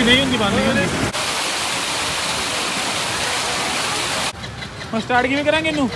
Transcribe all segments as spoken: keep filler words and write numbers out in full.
नहीं होंगी बंद नहीं होंगी। हम स्टार्ट किवें करांगे इनू?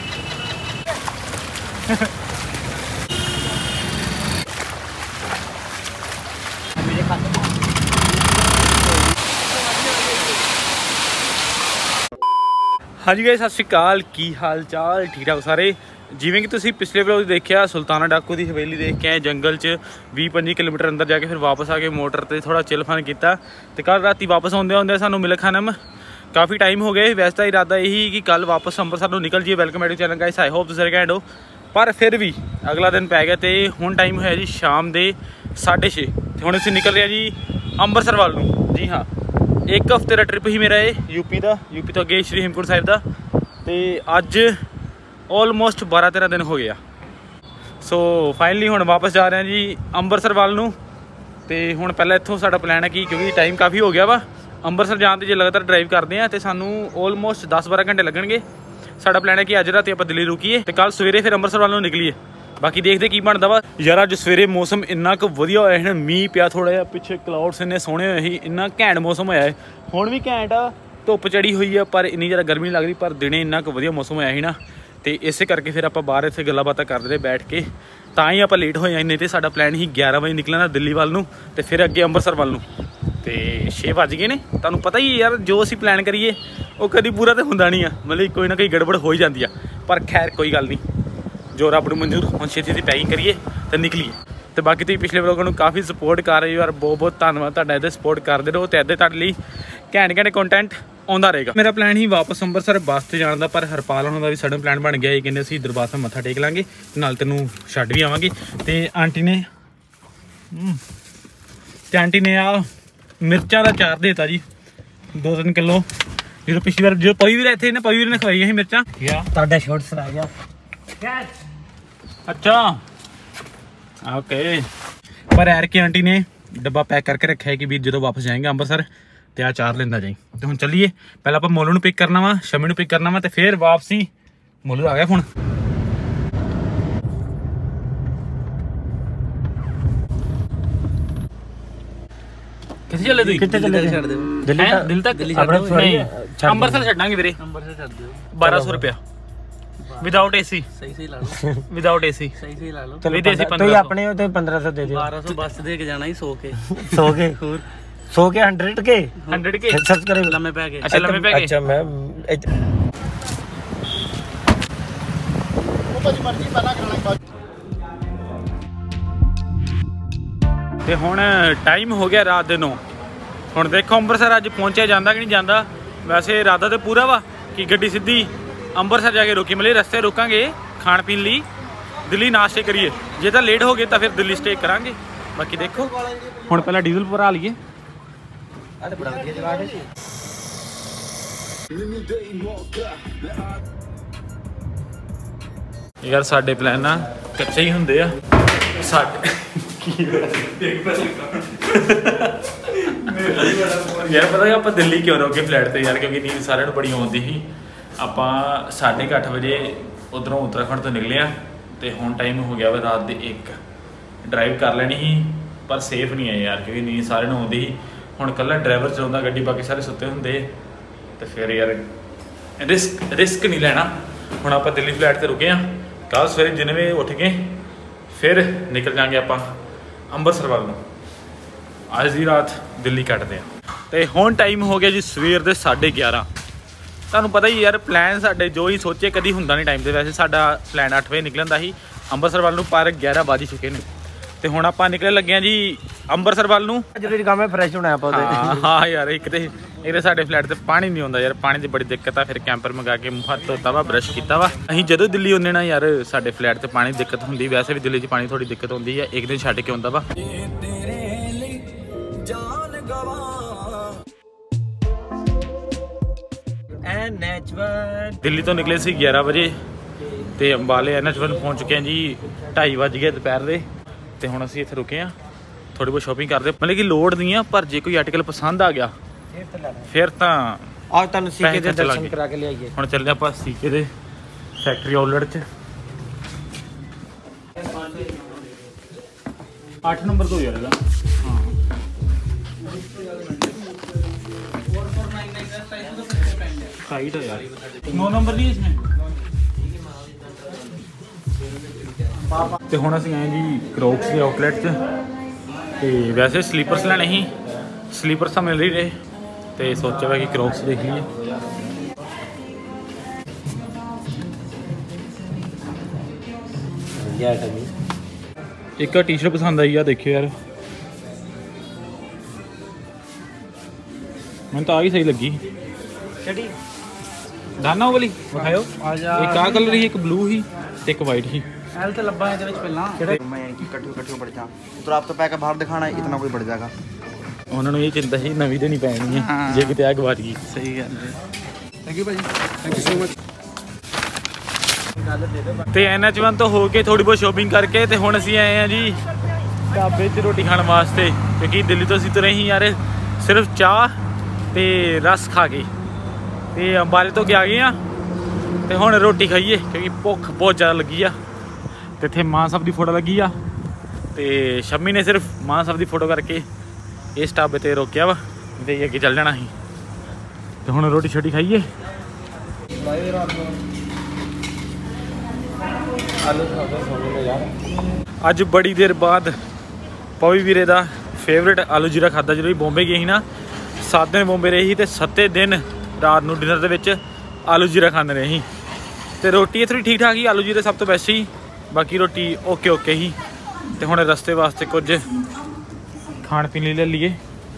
हाँ जी गाइस, सत श्री अकाल, की हाल चाल? ठीक ठाक सारे। जिवें कि तुसीं पिछले व्लॉग देखिया, सुल्ताना डाकू की हवेली देख के आए जंगल च बीस पच्चीस किलोमीटर अंदर जाके फिर वापस आके मोटर पर थोड़ा चिल फन किया। तो कल राती वापस आउंदे आउंदे सानूं मिल खानम काफ़ी टाइम हो गए। वैसे तो इरादा यही कि कल वापस अंबरसर नूं निकल जाइए। Welcome back to channel guys, I hope तुसीं घैंट हो। पर फिर भी अगला दिन पै गया तो हुण टाइम होया जी शाम के साढ़े छे। तो हुण असीं निकल रहे जी अंबरसर वाल नूं। जी हाँ, एक हफ्ते का ट्रिप ही मेरा ये यूपी का, यूपी तो अगे श्री हेमकुंट साहिब का। तो अज ऑलमोस्ट बारह तेरह दिन हो गया। सो फाइनली हुण वापस जा रहे हैं जी अंबरसर वाल नूं। तो हुण पहले इत्थों साडा प्लान है कि क्योंकि टाइम काफ़ी हो गया वा अंबरसर जाने जो लगातार ड्राइव करते हैं तो सानू ऑलमोस्ट दस बारह घंटे लगणगे। साडा प्लान है कि अज रात आपां दिल्ली रुकीए तो कल सवेरे फिर अंबरसर वाल नूं निकलीए। बाकी देखते की बनता वा यार। अज सवेरे मौसम इन्ना क वधिया होया है, मीह पिया थोड़ा जिहा, पिछे क्लाउड्स इन्ने सोहणे होए ही, इन्ना घैंट मौसम होया है। हुण भी घैंट आ, धुप्प चढ़ी हुई है पर इन्नी ज़्यादा गर्मी नहीं लग रही। पर दिने इन्ना क वधिया मौसम होया ही ना, तो इस करके फिर आप बाहर इत्थे गल्लां बातां करदे रहे बैठ के, तां ही आपां लेट होए। नहीं तो साडा प्लान ही ग्यारह बजे निकलना दिल्ली वाल नूं ते फिर अगे अंबरसर वाल नूं। तो छे बज गए ने। तुहानूं पता ही यार, जो असीं प्लान करिए वो कभी पूरा तो हुंदा नहीं आ, मतलब कोई ना कोई गड़बड़ हो ही जाती है। पर खैर कोई गल नहीं, जो रब नूं मंजूर, हुण छेती छेती पैकिंग करिए तो निकलीए। तो बाकी तुसीं पिछले व्लॉगां नूं काफ़ी सपोर्ट कर रहे हो यार, बहुत बहुत धन्नवाद तुहाडा। इहदे सपोर्ट करदे रहो तो इहदे तुहाडे लई घैंट घैंट कंटेंट आउंदा रहेगा। मेरा प्लान ही वापस अंबरसर बस से जाने का, पर हरपाल होना का भी सडन प्लान बन गया। ये कहते असीं दरबार साहिब मत्था टेक लांगे, नाल तैनूं छड्ड भी आवांगे। तो आंटी ने ते आंटी ने आ मिर्चां का चार देता जी, दो तीन किलो। जो पिछली बार जो पवी भी इतने पवी ने खवाई ही मिर्चां, शॉर्ट्स रह गया। अच्छा ओके। पर एर के आंटी ने डब्बा पैक करके रखा है कि भी जो वापस जाएंगे अंबरसर तो आ चार लेंदा जाई। तो हम चलिए, पहले आप मोलू नूं पिक करना वा, शमी नूं पिक करना वा, तो फिर वापसी। मोलू आ गया फोन। किथे चले तुसीं? किथे चले? छड्ड दिओ दिल्ली तक। दिल्ली तक दिल्ली छड्ड दिओ नहीं, अंबरसर छड्डांगे वीरे। अंबरसर छड्ड दिओ बारह सौ रुपया विदाउट एसी। सही सही ला लो, विदाउट एसी सही सही ला लो। विदेशी तो ये अपने हो तो पंद्रह सौ दे दियो। बारह सौ बस दे के जाना ही, सौ के सौ के और सौ के हंड्रेड के हंड्रेड के सर्च करे लम्बे पै के। अच्छा लम्बे पै के। अच्छा मैं ते हुण टाइम हो गया रात दे नौ। हुण देखो अंबरसर अज पहुंचा जाता कि नहीं जाता। वैसे इरादा तो पूरा वा कि गड्डी सीधी अंबरसर जाके रोकी, मतलब रस्ते रुकांगे खाण पीण लई, दिल्ली नाश्ते करिए। जे तो लेट हो गए तो फिर दिल्ली स्टे करांगे। बाकी देखो हुण पहला डीजल भरा लीए। यार साडे प्लान ना कच्चे ही हुंदे आ। साडे यार पता है आप दिल्ली क्यों रोके फ्लैट से यार, क्योंकि नींद सारे बड़ी आती ही। आप साढ़े अठ बजे उधरों उत्तराखंड तो निकले हैं तो हुण टाइम हो गया वा रात के एक। ड्राइव कर लेनी ही पर सेफ नहीं है यार, क्योंकि नींद सारे आती ही। हुण कल्ला ड्राइवर चलाउंदा गड्डी, बाकी सारे सुत्ते हुंदे तो फिर यार रिस्क रिस्क नहीं लेना। हुण आप दिल्ली फ्लैट से रुके हैं, कल सवेरे जिन्ने बजे उठ के फिर निकल जाएंगे आप अंबरसर वाल नूं। अज की रात दिल्ली कटते हैं। तो हुण टाइम हो गया जी सवेर के साढ़े ग्यारह। तुहानूं पता ही यार प्लान साडे जो ही सोचे कभी हुंदा नहीं टाइम से। वैसे साडा प्लान अठ बजे निकलन दा ही अंबरसर वाल नूं, पर ग्यारह बज चुके हैं। तो हुण आपां निकलण लगे हैं जी अंबरसर वाल नूं। जरूरी काम है फ्रैश होना है। हाँ हाँ यार, एक तो एक तो साडे फ्लैट से पानी नहीं आउंदा यार, पानी की बड़ी दिक्कत है। फिर कैंपर मंगा के मुँह हत्थ धोता वा, ब्रश किया वा। असीं जदों दिल्ली आउंदे ना यार, साडे फ्लैट से पानी की दिक्कत हुंदी। वैसे भी दिल्ली च पानी थोड़ी दिक्कत होंदी है, एक दिन छड्ड के आउंदा वा। दिल्ली तो निकले सी ग्यारह बजे तो अंबाले एन एच वन पहुँच चुके हैं जी ढाई बज गए दोपहर के। तो हुण असीं इत्थे रुके हैं, थोड़ी बहुत शॉपिंग करते, मतलब कि लोड़ नहीं है। पर जे कोई आर्टिकल पसंद आ गया फिर तो और तुहानूं सीके दे दर्शन करा के लियाइए। हुण चलदे आपां सीके दे फैक्ट्री आउटलेट च। आठ नंबर तो यार हाँ टाइट है यार। नौ नंबर नहीं इसमें। तो हुण असीं आए जी क्रॉक्स के आउटलैट च। ते वैसे स्लीपर्स लैने ही, स्लीपर्स तो मिल ही रहे, तो सोचा कि क्रॉक्स देख लीए। एक टी शर्ट पसंद आई आ, देखियो यार मैं तो आ ही सही लगी। दाना वाली विखाओ। एक आ कलर ही, एक ब्लू ही, एक वाइट ही। एल तो लब्बा है पहला मैं इकट्ठे इकट्ठे बढ़ जा तो आप तो पैक बाहर दिखाना है, इतना कोई बढ़ जाएगा। उन्होंने ये चिंता ही नवी देनी पैनी है जे किते आ गवाच गई। सही गल है। थैंक यू भाई, थैंक यू सो मच। तो एन एच वन तो हो के थोड़ी बहुत शॉपिंग करके तो हुण असीं आए हैं जी ढाबे च रोटी खाने वास्ते, क्योंकि दिल्ली तो असीं तुरे ही यार सिर्फ चाह ते रस खा के ते अंबाले तो के आ गए हैं। तो हुण रोटी खाइए क्योंकि भुख बहुत ज़्यादा लगी आ। तो इत्थे मां साहब की फोटो लगी आ, तो शम्मी ने सिर्फ मां साहब की फोटो करके इस ढाबे ते रोकिया वा, तो अगे चल जाना ही। तो हुण रोटी छोटी खाइए। अज बड़ी देर बाद पवी वीरे दा फेवरेट आलू जीरा खादा। जो बॉम्बे गए ही ना, सात दिन बॉम्बे रही तो सत्ते दिन रात को डिनर के आलू जीरा खाने रहे ही। तो रोटी थोड़ी ठीक ठाक ही, आलू जीरा सब तो बेस्ट ही, बाकी रोटी ओके ओके ही। तो हुण रस्ते वास्ते कुछ खाण पीन ले लीए।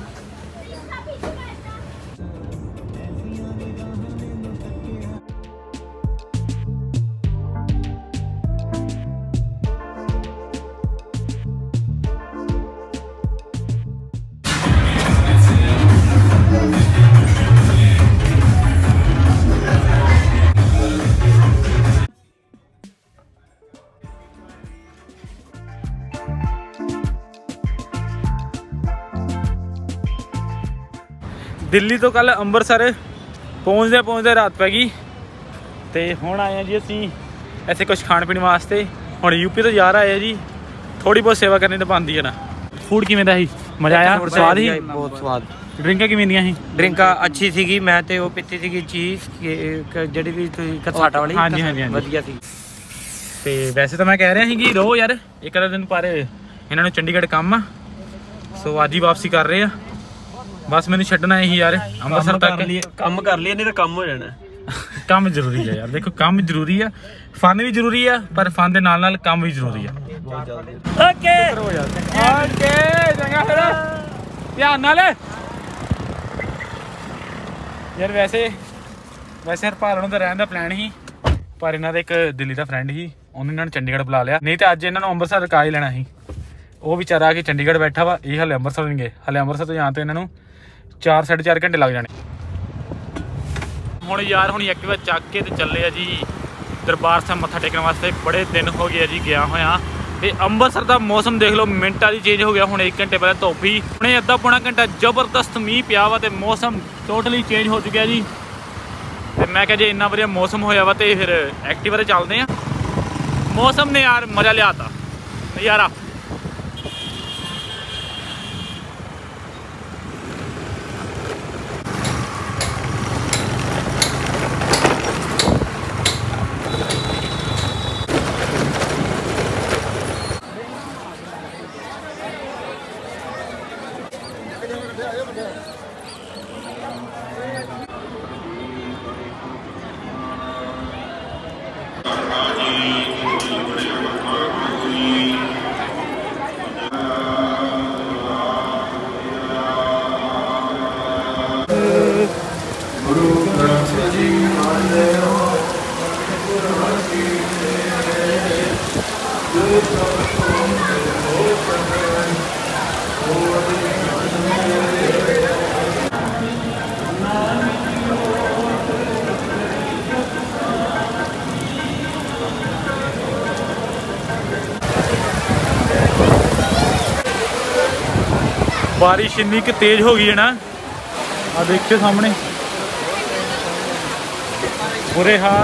दिल्ली तो कल अंबरसर पहुँचदे पहुँचदे रात पै गई। तो हुण आए हैं जी असी ऐसे कुछ खाने पीने वास्ते। हुण यूपी तो जा रहा है जी, थोड़ी बहुत सेवा करनी तो बनती है ना। फूड किवें दा ही? मजा आया? स्वाद ही? बहुत स्वाद। ड्रिंकां किवें दियां ही? ड्रिंक अच्छी सीगी। मैं तो वो पीती सीगी चीज़ जिहड़ी भी कसाटा वाली। हाँ जी हाँ जी वधिया सी। ते वैसे तो मैं कह रहा कि रहो यार एक अद्धा दिन, पर इन्होंने चंडीगढ़ काम आ, सो अज ही वापसी कर रहे हैं। बस मैंने छड्डना है ही यार अंमृतसर तक। काम कर लिए नहीं तो कम हो जाना। काम जरूरी है यार, देखो काम जरूरी है, फन भी जरूरी है, पर फन के नाल नाल काम भी जरूरी है। ओके ओके चंगा फिर ध्यान नाल यार। वैसे वैसे हरपाल तो रहने का प्लान ही, पर इन्हों एक दिल्ली का फ्रेंड ही, उन्होंने इन्होंने चंडीगढ़ बुला लिया। नहीं तो अज इन्होंने अंमृतसर का ही लेना ही। वो बेचारा आ के चंडीगढ़ बैठा वा, ये हले अंमृतसर नहीं गए। हले अंमृतसर तो यहाँ तो इन्होंने चार साढ़े चार घंटे लग जाने। हुण यार हुण एक्टिवा चक के ते चले जी दरबार साहब मत्था टेकने वास्ते। बड़े दिन हो गए जी गया होया। ते अंमृतसर का मौसम देख लो, मिनटा दी चेंज हो गया। हुण एक घंटे पहले धुप ही, हुणे अद्धा पौना घंटा जबरदस्त मीह पिया वा, ते मौसम टोटली चेंज हो चुका जी। ते मैं कहा जे इन्ना वधिया मौसम होया वा ते फिर एक्टिवा ते चलदे आ। मौसम ने यार मजा लियाता, नज़ारा। बारिश इन्नी कि तेज हो गई है ना, आ देखियो सामने बुरे हाल।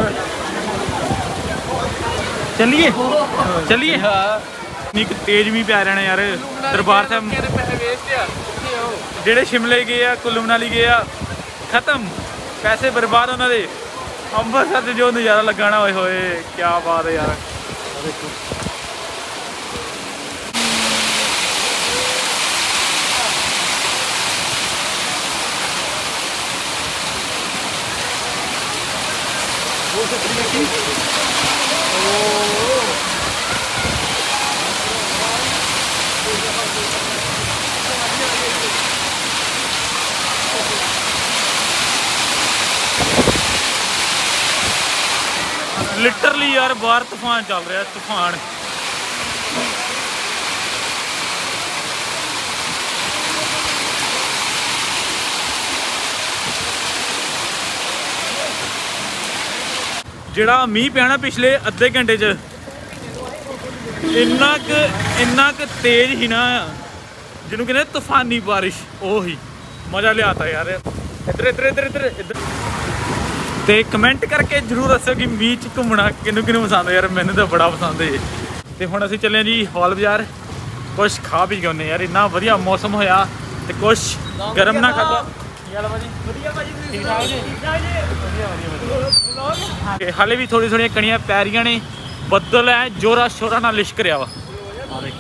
चलिए चलिए इन्नी कि तेज भी प्या रहना यार। दरबार साहब जेड़े शिमले गए आ, कुल्लू मनाली गए आ, खत्म पैसे बर्बाद उन्होंने ਅੰਮ੍ਰਿਤਸਰ से जो नज़ारा लगाना होए होए क्या बात है यार। देखो लिटरली यार बाहर तूफान चल रहा है, तूफान। ਜਿਹੜਾ ਮੀਂਹ ਪਿਆ ਨਾ ਪਿਛਲੇ ਅੱਧੇ ਘੰਟੇ 'ਚ ਇੰਨਾ ਕੁ ਇੰਨਾ ਕੁ ਤੇਜ਼ ਹੀ ਨਾ ਜਿਹਨੂੰ ਕਹਿੰਦੇ ਤੂਫਾਨੀ ਬਾਰਿਸ਼, ਉਹ ਹੀ ਮਜ਼ਾ ਲਿਆਤਾ ਯਾਰ। ਇੱਧਰ ਇੱਧਰ ਇੱਧਰ ਇੱਧਰ ਇੱਧਰ ਤੇ ਕਮੈਂਟ ਕਰਕੇ ਜ਼ਰੂਰ ਦੱਸੋ ਕਿ ਮੀਂਹ 'ਚ ਘੁੰਮਣਾ ਕਿਹਨੂੰ ਕਿਹਨੂੰ ਪਸੰਦ ਹੈ ਯਾਰ। ਮੈਨੂੰ ਤਾਂ ਬੜਾ ਪਸੰਦ ਹੈ। ਤੇ ਹੁਣ ਅਸੀਂ ਚੱਲੇ ਜੀ ਹੌਲ ਬਾਜ਼ਾਰ, ਕੁਛ ਖਾ ਪੀ ਕੇ ਆਉਂਦੇ ਯਾਰ। ਇੰਨਾ ਵਧੀਆ ਮੌਸਮ ਹੋਇਆ ਤੇ ਕੁਛ ਗਰਮ ਨਾ ਖਾਦਾ। ਵਧੀਆ ਭਾਜੀ ਠੀਕ ਠਾਕ ਜੀ, ਵਧੀਆ ਵਧੀਆ। ਹਾਲੇ ਵੀ ਥੋੜੀ ਥੋੜੀਆਂ ਕਣੀਆਂ ਪੈ ਰਹੀਆਂ ਨੇ, ਬੱਦਲ ਹੈ ਜੋਰਾ ਸ਼ੋਰਾ ਨਾਲ ਲਿਸ਼ਕ ਰਿਹਾ ਵਾ। ਆ ਦੇਖੋ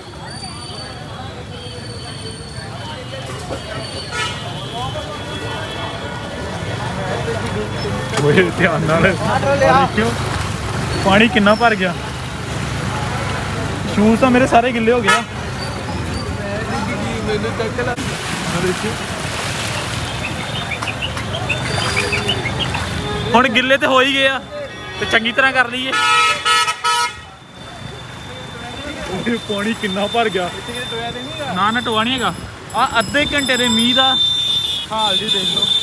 ਓਏ ਧਿਆਨ ਨਾਲ ਦੇਖਿਓ ਪਾਣੀ ਕਿੰਨਾ ਭਰ ਗਿਆ। ਸ਼ੂਜ਼ ਤਾਂ ਮੇਰੇ ਸਾਰੇ ਗਿੱਲੇ ਹੋ ਗਏ ਆ। ਹੁਣ ਗਿੱਲੇ ਤੇ ਹੋ ਹੀ ਗਏ ਆ ਤੇ ਚੰਗੀ ਤਰ੍ਹਾਂ ਕਰ ਲਈਏ। ਪਾਣੀ ਕਿੰਨਾ ਭਰ ਗਿਆ। ਨਾ ਨਾ ਟੋਆ ਨਹੀਂ ਹੈਗਾ। ਆ ਅੱਧੇ ਘੰਟੇ ਦੇ ਮੀਂਹ ਦਾ ਹਾਲ ਜੀ ਦੇਖ ਲਓ।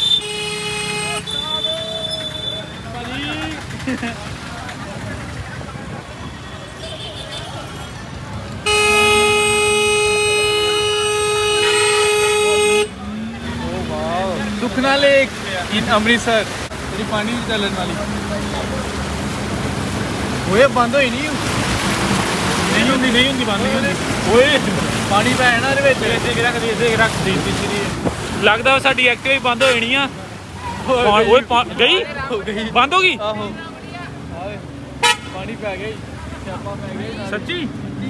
सुखना लेक इन अमृतसर तेरी पानी भी चलन वाली ओए बंद होई नहीं नहीं होंगी नहीं होंगी बंद नहीं होंगी। ओए पानी पै ना ਇਹਦੇ ਵਿੱਚ ऐसे रख दी ऐसे रख दी पिछली लगदा साडी एक्टिवा ही बंद हो जानी आ। ओए गई बंद हो गई। आहो पानी पै गया छापा पै गया सच्ची।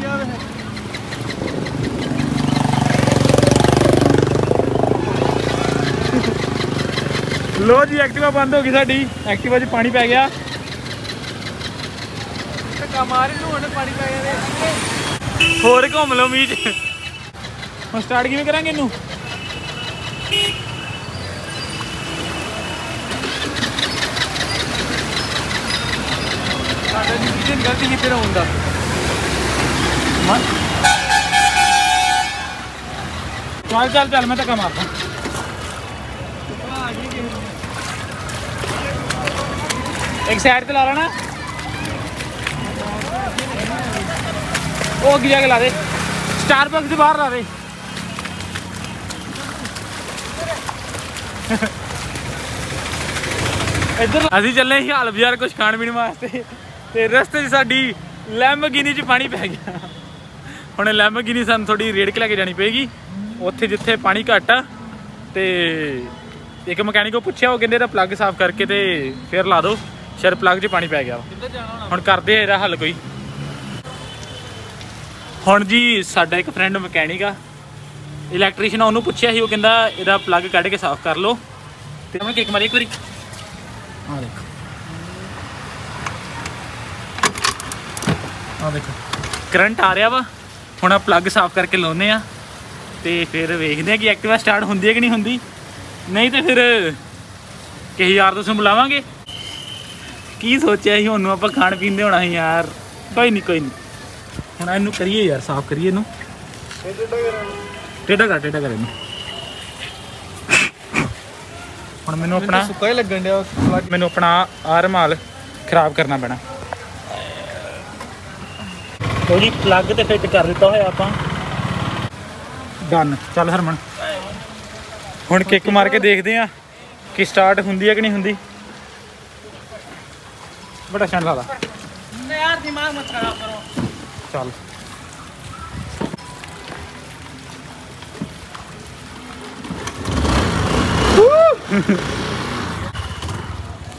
लो जी एक्टिवा बंद हो गई साडी। एक्टिवा च पानी पै गया। पानी पै गया होर घूम लो मीच। हम स्टार्ट किवें करांगे इनू। गलती की तेरा होंदा चल चल चल मैं धक्का मारता। एक साइड पे ला लेना, वो अगे जाके ला दे। स्टारबक्स से बाहर ला दे। इधर अभी चले ही हाल बाजार कुछ खाण पीने वास्ते ते रस्ते साडी लैम्बोर्गिनी च पानी पै गया। हुण लैम्बोर्गिनी सानूं थोड़ी रेड़ के लैके जानी पेगी उत्थे जिथे पानी घट आ। ते एक मकैनिक को पूछया, वो कहंदे इहदा प्लग साफ करके ते फिर ला दो, शायद प्लग च पानी पै गया। हुण करदे आ इहदा हल कोई। हुण जी साडा एक फ्रेंड मकैनिक आ, इलैक्ट्रीशियन, उन्होंने पूछया ही, वो कहंदा इहदा प्लग कढ के साफ कर लो। ते मैं किक मारी एक बारी। आ देखो आ देखो करंट आ रहा वा। हुण प्लग साफ करके लाने आ ते फिर वेखदे कि एक्टिवा स्टार्ट होंदी है कि नहीं होंदी। नहीं तो फिर किसी यार दोस्त बुलावांगे। की सोचा ही हुण आपां खाण पीन दे होना ही यार। कोई नहीं कोई नहीं हुण इनू करिए यार, साफ करिए इनू। टेढ़ा कर टेढ़ा कर इनू। हुण मैनू अपना सुक्का ही लगन दिया। मैनू अपना आर माल खराब करना पैना। तो जी प्लग तो फिट कर दिता है आप डन। चल हरमन हुण किक मार के देखते हैं कि स्टार्ट होंदी है कि नहीं होंदी। बड़ा स्टैंड ला यार दिमाग मत खराब करो। चल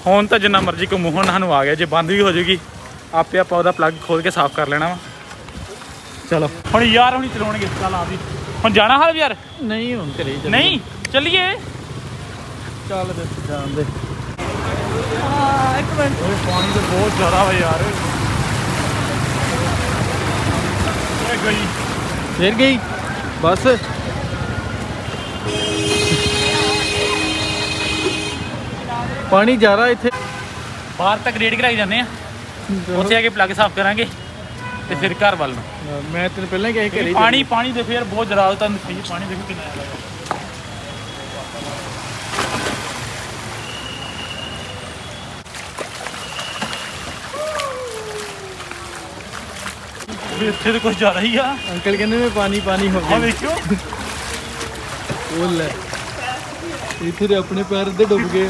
ਹੁਣ ਤਾਂ ਜਿੰਨਾ ਮਰਜ਼ੀ ਘੁੰਮੋ, ਹੁਣ ਸਾਨੂੰ ਆ ਗਿਆ, ਜੇ ਬੰਦ ਵੀ ਹੋ ਜਾਏਗੀ ਆਪੇ ਆਪਾਂ ਉਹਦਾ ਪਲੱਗ ਖੋਲ ਕੇ ਸਾਫ਼ ਕਰ ਲੈਣਾ ਵਾ। ਚਲੋ ਹੁਣ ਯਾਰ ਹੁਣੀ ਚਲਾਉਣਗੇ। ਚੱਲ ਆ ਵੀ ਹੁਣ ਜਾਣਾ ਹਾਲ ਯਾਰ? ਨਹੀਂ ਹੁਣ ਘਰੇ ਹੀ ਨਹੀਂ ਚੱਲੀਏ। ਚੱਲ ਦੇ ਜਾਣ ਦੇ। ਹਾਂ ਇੱਕ ਮਿੰਟ। ਓਏ ਪਾਣੀ ਤਾਂ ਬਹੁਤ ਜ਼ਿਆਦਾ ਵਾ ਯਾਰ। ਓਏ ਗਈ ਫੇਰ ਗਈ ਬਸ। ਪਾਣੀ ਜ਼ਿਆਦਾ ਇੱਥੇ। ਬਾਹਰ ਤੱਕ ਰੇਡ ਕਰਾਈ ਜਾਂਦੇ ਆ, ਉੱਥੇ ਆ ਕੇ ਪਲੱਗ ਸਾਫ਼ ਕਰਾਂਗੇ ਤੇ ਫਿਰ ਘਰ ਵੱਲ ਨੂੰ। ਮੈਂ ਤੈਨੂੰ ਪਹਿਲਾਂ ਹੀ ਕਿਹਾ ਘਰੇ। ਪਾਣੀ ਪਾਣੀ ਦੇਖੋ ਯਾਰ ਬਹੁਤ ਜ਼ਿਆਦਾ ਤੁਹਾਨੂੰ ਸਹੀ ਪਾਣੀ ਦੇਖੋ ਕਿੰਨਾ ਜ਼ਿਆਦਾ। ਇੱਥੇ ਤਾਂ ਕੁਝ ਜ਼ਿਆਦਾ ਹੀ ਆ। ਅੰਕਲ ਕਹਿੰਦੇ ਮੈਂ ਪਾਣੀ ਪਾਣੀ ਹੋ ਆ ਗਿਆ। ਵੇਖਿਓ ਉਹ ਲੈ ਇੱਥੇ ਦੇ ਆਪਣੇ ਪੈਰ ਅੱਧੇ ਡੁੱਬ ਗਏ।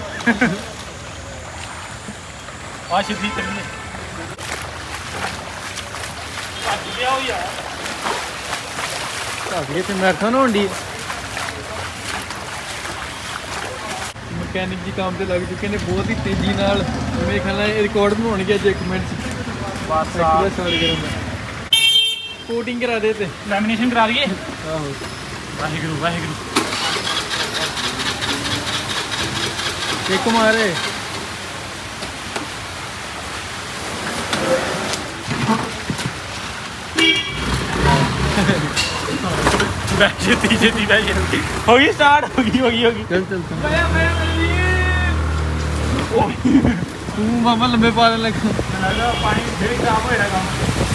ਆ ਸਿੱਧੀ ਚੱਲੀਏ। ਭੱਜ ਗਿਆ ਉਹ ਯਾਰ। ਭਾਗੇ ਤੇ ਮੈਰਾਥਨ ਹੋਣ ਦੀ। ਮਕੈਨਿਕ ਜੀ ਕੰਮ ਤੇ ਲੱਗ ਚੁੱਕੇ ਨੇ ਬਹੁਤ ਹੀ ਤੇਜ਼ੀ ਨਾਲ। ਮੇਰੇ ਖਿਆਲ ਨਾਲ ਇਹ ਰਿਕਾਰਡ ਬਣਾਉਣਗੇ ਅੱਜ ਇੱਕ ਮਿੰਟ ਚ। ਬਸ ਪੂਰਾ ਸਟਾਰਟ ਕਰਾਂ ਮੈਂ। ਕੋਟਿੰਗ ਕਰਾ ਦੇ ਤੇ ਲੈਮੀਨੇਸ਼ਨ ਕਰਾ ਲਈਏ। ਆਹੋ ਵਾਹਿਗੁਰੂ ਵਾਹਿਗੁਰੂ। ਇੱਕ ਮਾਰੇ। ਵੈਸੇ ਤੀਜੇ ਦੀ ਵੈਸੇ ਹੋ ਗਈ ਸਟਾਰਟ। ਹੋ ਗਈ ਹੋ ਗਈ ਹੋ ਗਈ। ਚੱਲ ਚੱਲ ਤੂੰ ਮਾਮਾ ਲੰਬੇ ਪਾ ਦੇਣ ਲੱਗਾ। ਪਾਣੀ ਫਿਰ ਖਰਾਬ ਹੋਏਗਾ ਕੰਮ।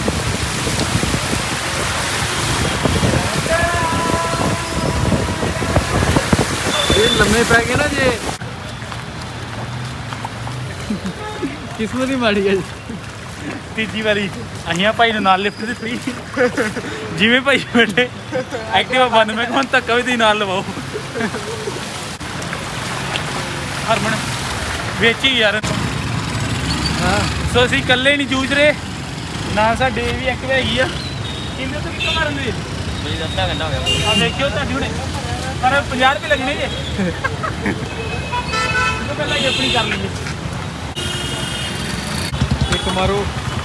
ਇਹ ਲੰਮੇ ਪੈ ਗਏ ਨਾ ਜੇ। ਕਿਸਮਤ ਹੀ ਮਾੜੀ ਹੈ। ਤੀਜੀ ਵਾਰੀ ਅਹੀਆਂ ਭਾਈ ਨੂੰ ਨਾਲ ਲਿਫਟ ਦਿੱਤੀ। ਜਿਵੇਂ ਭਾਈ ਬੈਠੇ ਐਕਟਿਵਾ ਬੰਦ, ਮੈਂ ਕਿਹਾ ਹੁਣ ਧੱਕਾ ਵੀ ਤੁਸੀਂ ਨਾਲ ਲਵਾਓ। ਹਰਮਨ ਵੇਚੀ ਯਾਰ। ਹਾਂ ਸੋ ਅਸੀਂ ਇਕੱਲੇ ਨਹੀਂ ਜੂਝ ਰਹੇ, ਨਾਲ ਸਾਡੇ ਵੀ ਐਕਟਿਵਾ ਹੈਗੀ ਆ। ਕਿੰਨੇ ਤੋਂ ਕਿੱਥੋਂ ਮਾਰਨ ਦੇ? ਬਈ ਅੱਧਾ ਘੰਟਾ ਹੋ ਗਿਆ। ਆ ਵੇਖਿਓ ਤੁਹਾਡੀ ਹੁਣੇ ਪਰ ਪੰਜਾਹ ਰੁਪਏ ਲੱਗਣੇ ਜੇ। ਤੋਂ ਪਹਿਲਾਂ ਹੀ ਆਪਣੀ ਕਰ ਲਈਏ। ਇੱਕ ਮਾਰੋ।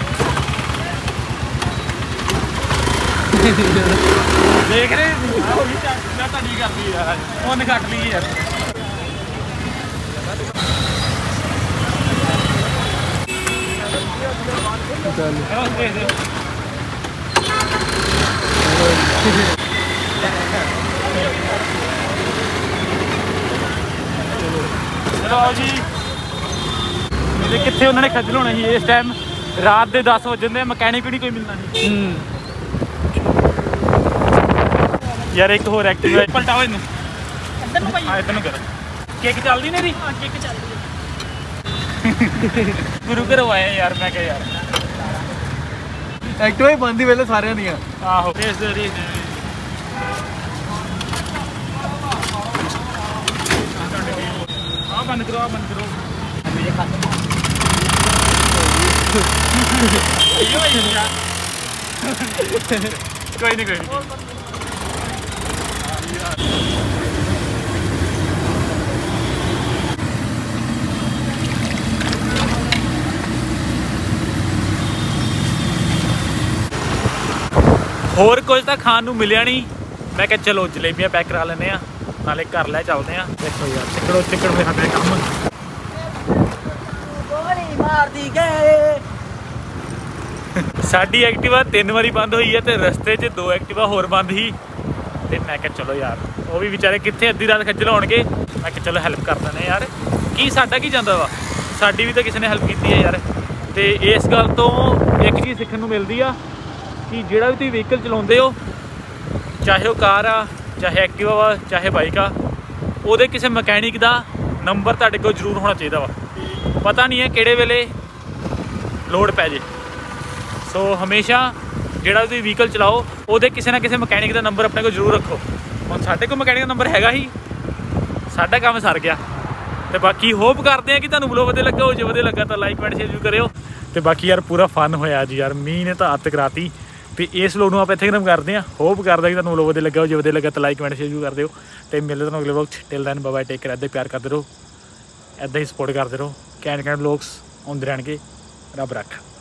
ਦੇਖ ਰਹੇ ਹੋ ਗਈ ਮੈਂ ਤਾਂ ਨਹੀਂ ਕਰਦੀ ਯਾਰ। ਉਹਨੇ ਕੱਟ ਲਈ ਯਾਰ। ਚੱਲ ਚਲੋ ਦੇਖਦੇ ਹੋ। ਚਲੋ ਆਓ ਜੀ। ਮੇਰੇ ਕਿੱਥੇ ਉਹਨਾਂ ਨੇ ਖੱਜਲ ਹੋਣਾ ਸੀ ਇਸ ਟਾਈਮ। ਰਾਤ ਦੇ ਦਸ ਵਜੇ ਦੇ ਮਕੈਨਿਕ ਵੀ ਨਹੀਂ ਕੋਈ ਮਿਲਣਾ ਨਹੀਂ। ਹੂੰ ਯਾਰ ਇੱਕ ਹੋਰ ਐਕਟਿਵ ਪਲਟਾਓ ਇਹਨੂੰ। ਇੱਧਰ ਨੂੰ ਭਾਈ। ਹਾਂ ਇੱਧਰ ਨੂੰ ਕਰ। ਕਿੱਕ ਚੱਲਦੀ ਨਹੀਂ ਰਹੀ? ਹਾਂ ਕਿੱਕ ਚੱਲਦੀ ਹੈ। ਗੁਰੂ ਘਰੋਂ ਆਏ ਯਾਰ। ਮੈਂ ਕਿਹਾ ਯਾਰ ਐਕਟਿਵਾ ਹੀ ਬੰਦ ਹੀ ਵੇਲੇ ਸਾਰਿਆਂ ਦੀਆਂ। ਆਹੋ ਫੇਸ ਦੇ ਰਹੀ। ਆ ਬੰਦ ਕਰੋ ਆ ਬੰਦ ਕਰੋ। ਕੋਈ ਨਹੀਂ ਕੋਈ ਨਹੀਂ। ਹੋਰ ਕੁਝ ਤਾਂ ਖਾਣ ਨੂੰ ਮਿਲਿਆ ਨਹੀਂ। ਮੈਂ ਕਿਹਾ ਚਲੋ ਜਲੇਬੀਆਂ ਪੈਕ ਕਰਾ ਲੈਂਦੇ ਆ, ਨਾਲੇ ਘਰ ਲੈ ਚੱਲਦੇ ਆ। ਦੇਖੋ ਯਾਰ ਚਿੱਕੜੋ ਚਿੱਕੜ ਹੋਇਆ ਪਿਆ ਕੰਮ। ਗੋਲੀ ਮਾਰਦੀ ਗਏ। ਸਾਡੀ ਐਕਟਿਵਾ ਤਿੰਨ ਵਾਰੀ ਬੰਦ ਹੋਈ ਹੈ ਤੇ ਰਸਤੇ 'ਚ ਦੋ ਐਕਟਿਵਾ ਹੋਰ ਬੰਦ ਸੀ। ਤੇ ਮੈਂ ਕਿਹਾ ਚਲੋ ਯਾਰ ਉਹ ਵੀ ਵਿਚਾਰੇ ਕਿੱਥੇ ਅੱਧੀ ਰਾਤ ਖੱਜਲ ਹੋਣਗੇ। ਮੈਂ ਕਿਹਾ ਚਲੋ ਹੈਲਪ ਕਰ ਦਿੰਦੇ ਯਾਰ। ਕੀ ਸਾਡਾ ਕੀ ਜਾਂਦਾ ਵਾ, ਸਾਡੀ ਵੀ ਤਾਂ ਕਿਸੇ ਨੇ ਹੈਲਪ ਕੀਤੀ ਹੈ ਯਾਰ। ਤੇ ਇਸ ਗੱਲ ਤੋਂ ਇੱਕ ਚੀਜ਼ ਸਿੱਖਣ ਨੂੰ ਮਿਲਦੀ ਆ ਕਿ ਜਿਹੜਾ ਵੀ ਤੁਸੀਂ ਵਹੀਕਲ ਚਲਾਉਂਦੇ ਹੋ, ਚਾਹੇ ਉਹ ਕਾਰ ਆ, ਚਾਹੇ ਐਕਟਿਵਾ ਵਾ, ਚਾਹੇ ਬਾਈਕ ਆ, ਉਹਦੇ ਕਿਸੇ ਮਕੈਨਿਕ ਦਾ ਨੰਬਰ ਤੁਹਾਡੇ ਕੋਲ ਜ਼ਰੂਰ ਹੋਣਾ ਚਾਹੀਦਾ ਵਾ। ਪਤਾ ਨਹੀਂ ਹੈ ਕਿਹੜੇ ਵੇਲੇ ਲੋੜ ਪੈ ਜੇ। ਸੋ ਹਮੇਸ਼ਾ ਜਿਹੜਾ ਤੁਸੀਂ ਵਹੀਕਲ ਚਲਾਓ ਉਹਦੇ ਕਿਸੇ ਨਾ ਕਿਸੇ ਮਕੈਨਿਕ ਦਾ ਨੰਬਰ ਆਪਣੇ ਕੋਲ ਜ਼ਰੂਰ ਰੱਖੋ। ਹੁਣ ਸਾਡੇ ਕੋਲ ਮਕੈਨਿਕ ਦਾ ਨੰਬਰ ਹੈਗਾ ਹੀ, ਸਾਡਾ ਕੰਮ ਸਰ ਗਿਆ। ਤੇ ਬਾਕੀ ਹੋਪ ਕਰਦੇ ਆ ਕਿ ਤੁਹਾਨੂੰ ਵਲੋਗ ਵਧੀਆ ਲੱਗਾ ਹੋ। ਜੇ ਵਧੀਆ ਲੱਗਾ ਤਾਂ ਲਾਈਕ ਕਮੈਂਟ ਸ਼ੇਅਰ ਵੀ ਕਰਿਓ। ਤੇ ਬਾਕੀ ਯਾਰ ਪੂਰਾ ਫਨ ਹੋਇਆ ਜੀ ਯਾਰ। ਮੀਂਹ ਨੇ ਤਾਂ ਅੱਤ ਕਰਾਤੀ। ਤੇ ਇਸ ਵਲੋਗ ਨੂੰ ਆਪਾਂ ਇੱਥੇ ਖਤਮ ਕਰਦੇ ਹਾਂ। ਹੋਪ ਕਰਦਾ ਕਿ ਤੁਹਾਨੂੰ ਵਲੋਗ ਵਧੀਆ ਲੱਗਾ ਹੋ। ਜੇ ਵਧੀਆ ਲੱਗਾ ਤਾਂ ਲਾਈਕ ਕਮੈਂਟ ਸ਼ੇਅਰ ਵੀ ਕਰ ਦਿਓ। ਤੇ ਮਿਲਦੇ ਤੁਹਾਨੂੰ ਅਗਲੇ ਵਲੋਗ 'ਚ। Till then bye bye, take care. ਇੱਦਾਂ ਪਿਆਰ ਕਰਦੇ ਰਹੋ, ਇੱਦਾਂ ਹੀ ਸਪੋਰਟ ਕਰਦੇ ਰਹੋ। ਕੈਂਟ ਕੈਂਟ ਬਲੌਗਸ ਆਉਂਦੇ ਰਹਿਣਗੇ। ਰੱਬ ਰੱਖ।